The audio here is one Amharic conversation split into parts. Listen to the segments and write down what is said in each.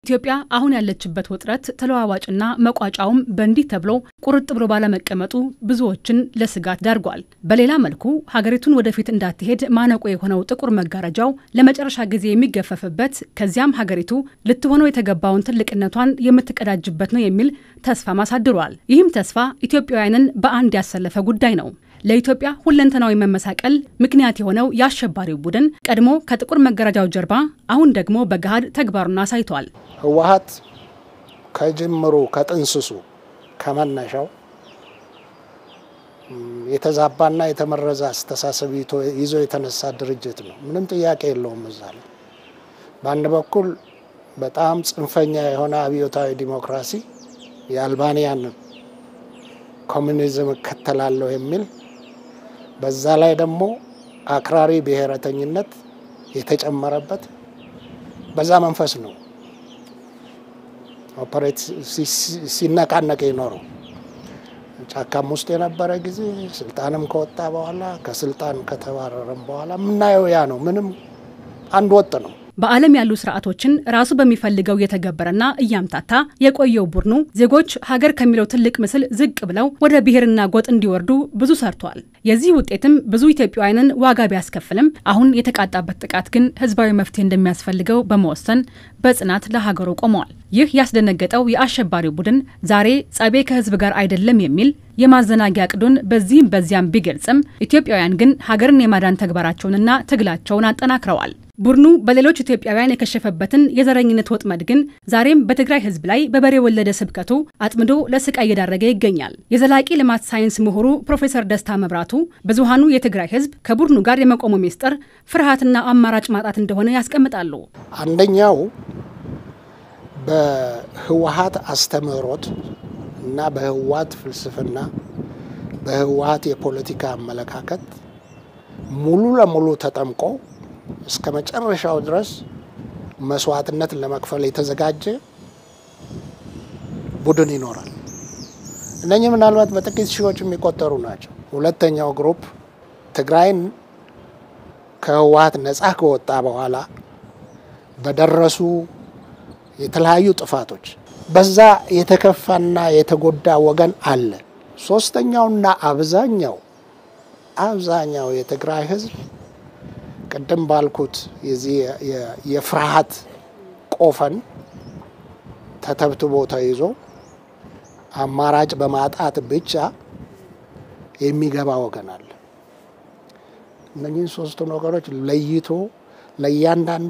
ኢትዮጵያ አሁን ያለችበት ውጥረት ተለዋዋጭና መቋጫውም በእንዲህ ተብሎ ቁርጥ ብሎ ባለመቀመጡ ብዙዎችን ለስጋት ዳርጓል። በሌላ መልኩ ሀገሪቱን ወደፊት እንዳትሄድ ማነቆ የሆነው ጥቁር መጋረጃው ለመጨረሻ ጊዜ የሚገፈፍበት ከዚያም ሀገሪቱ ልትሆነው የተገባውን ትልቅነቷን የምትቀዳጅበት ነው የሚል ተስፋ ማሳድሯል። ይህም ተስፋ ኢትዮጵያውያንን በአንድ ያሰለፈ ጉዳይ ነው። ለኢትዮጵያ ሁለንተናዊ መመሳቀል ምክንያት የሆነው የአሸባሪው ቡድን ቀድሞ ከጥቁር መጋረጃው ጀርባ አሁን ደግሞ በጋድ ተግባሩን አሳይቷል። ህወሓት ከጅምሩ ከጥንስሱ ከመነሻው የተዛባና የተመረዘ አስተሳሰብ ይዞ የተነሳ ድርጅት ነው። ምንም ጥያቄ የለውም። እዛለ በአንድ በኩል በጣም ጽንፈኛ የሆነ አብዮታዊ ዲሞክራሲ የአልባኒያን ኮሙኒዝም ከተላለው የሚል በዛ ላይ ደግሞ አክራሪ ብሔረተኝነት የተጨመረበት በዛ መንፈስ ነው ኦፐሬት ሲነቃነቅ ይኖረው። ጫካም ውስጥ የነበረ ጊዜ ስልጣንም ከወጣ በኋላ ከስልጣን ከተባረረም በኋላ ምናየው ያ ነው። ምንም አንድ ወጥ ነው። በዓለም ያሉ ስርዓቶችን ራሱ በሚፈልገው የተገበረና እያምታታ የቆየው ቡድኑ ዜጎች ሀገር ከሚለው ትልቅ ምስል ዝቅ ብለው ወደ ብሔርና ጎጥ እንዲወርዱ ብዙ ሰርቷል። የዚህ ውጤትም ብዙ ኢትዮጵያውያንን ዋጋ ቢያስከፍልም አሁን የተቃጣበት ጥቃት ግን ህዝባዊ መፍትሄ እንደሚያስፈልገው በመወሰን በጽናት ለሀገሩ ቆመዋል። ይህ ያስደነገጠው የአሸባሪው ቡድን ዛሬ ጸቤ ከህዝብ ጋር አይደለም የሚል የማዘናጊያ ቅዱን በዚህም በዚያም ቢገልጽም ኢትዮጵያውያን ግን ሀገርን የማዳን ተግባራቸውንና ትግላቸውን አጠናክረዋል። ቡድኑ በሌሎች ኢትዮጵያውያን የከሸፈበትን የዘረኝነት ወጥመድ ግን ዛሬም በትግራይ ህዝብ ላይ በበሬ ወለደ ስብከቱ አጥምዶ ለስቃይ እየዳረገ ይገኛል። የዘላቂ ልማት ሳይንስ ምሁሩ ፕሮፌሰር ደስታ መብራቱ ብዙሃኑ የትግራይ ህዝብ ከቡድኑ ጋር የመቆሙ ሚስጥር ፍርሃትና አማራጭ ማጣት እንደሆነ ያስቀምጣሉ። አንደኛው በህወሓት አስተምህሮት እና በህወሓት ፍልስፍና በህወሓት የፖለቲካ አመለካከት ሙሉ ለሙሉ ተጠምቆ እስከ መጨረሻው ድረስ መስዋዕትነት ለመክፈል የተዘጋጀ ቡድን ይኖራል። እነኚህ ምናልባት በጥቂት ሺዎች የሚቆጠሩ ናቸው። ሁለተኛው ግሩፕ ትግራይን ከህወሓት ነፃ ከወጣ በኋላ በደረሱ የተለያዩ ጥፋቶች በዛ የተከፋና የተጎዳ ወገን አለ። ሶስተኛውና አብዛኛው የትግራይ ህዝብ ቀደም ባልኩት የፍርሃት ቆፈን ተተብትቦ ተይዞ አማራጭ በማጣት ብቻ የሚገባ ወገን አለ። እነኚህ ሶስቱ ነገሮች ለይቶ ለያንዳንዱ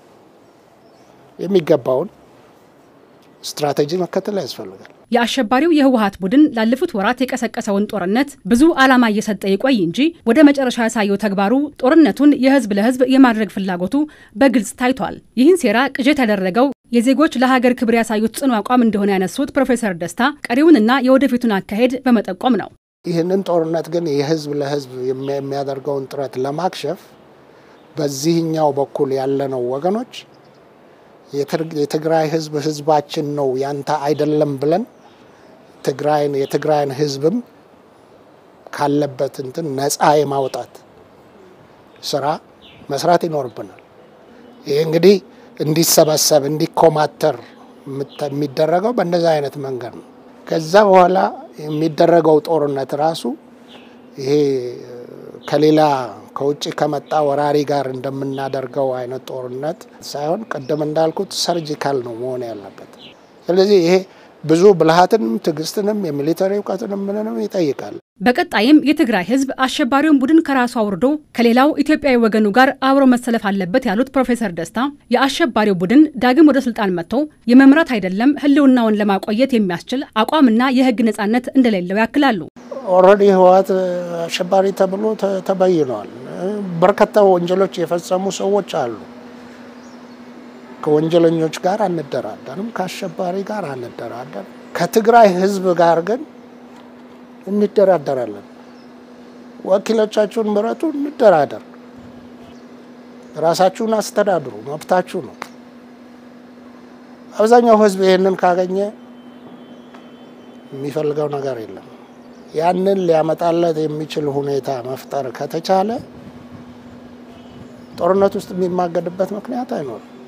የሚገባውን ስትራቴጂ መከተል ያስፈልጋል። የአሸባሪው የህወሓት ቡድን ላለፉት ወራት የቀሰቀሰውን ጦርነት ብዙ ዓላማ እየሰጠ ይቆይ እንጂ ወደ መጨረሻ ያሳየው ተግባሩ ጦርነቱን የህዝብ ለህዝብ የማድረግ ፍላጎቱ በግልጽ ታይቷል። ይህን ሴራ ቅዠት ያደረገው የዜጎች ለሀገር ክብር ያሳዩት ጽኑ አቋም እንደሆነ ያነሱት ፕሮፌሰር ደስታ ቀሪውንና የወደፊቱን አካሄድ በመጠቆም ነው። ይህንን ጦርነት ግን የህዝብ ለህዝብ የሚያደርገውን ጥረት ለማክሸፍ በዚህኛው በኩል ያለነው ወገኖች የትግራይ ህዝብ ህዝባችን ነው ያንተ አይደለም ብለን የትግራይን ህዝብም ካለበት እንትን ነፃ የማውጣት ስራ መስራት ይኖርብናል። ይሄ እንግዲህ እንዲሰበሰብ እንዲኮማተር የሚደረገው በእንደዛ አይነት መንገድ ነው። ከዛ በኋላ የሚደረገው ጦርነት ራሱ ይሄ ከሌላ ከውጭ ከመጣ ወራሪ ጋር እንደምናደርገው አይነት ጦርነት ሳይሆን ቀደም እንዳልኩት ሰርጂካል ነው መሆን ያለበት። ስለዚህ ይሄ ብዙ ብልሃትንም ትግስትንም የሚሊተሪ እውቀትንም ምንንም ይጠይቃል። በቀጣይም የትግራይ ህዝብ አሸባሪውን ቡድን ከራሱ አውርዶ ከሌላው ኢትዮጵያዊ ወገኑ ጋር አብሮ መሰለፍ አለበት ያሉት ፕሮፌሰር ደስታ የአሸባሪው ቡድን ዳግም ወደ ስልጣን መጥቶ የመምራት አይደለም ህልውናውን ለማቆየት የሚያስችል አቋምና የህግ ነጻነት እንደሌለው ያክላሉ። ኦሬዲ ህወሓት አሸባሪ ተብሎ ተበይኗል። በርካታ ወንጀሎች የፈጸሙ ሰዎች አሉ። ከወንጀለኞች ጋር አንደራደርም፣ ከአሸባሪ ጋር አንደራደርም። ከትግራይ ህዝብ ጋር ግን እንደራደራለን። ወኪሎቻችሁን ምረጡ፣ እንደራደር፣ ራሳችሁን አስተዳድሩ፣ መብታችሁ ነው። አብዛኛው ህዝብ ይሄንን ካገኘ የሚፈልገው ነገር የለም። ያንን ሊያመጣለት የሚችል ሁኔታ መፍጠር ከተቻለ ጦርነት ውስጥ የሚማገድበት ምክንያት አይኖርም።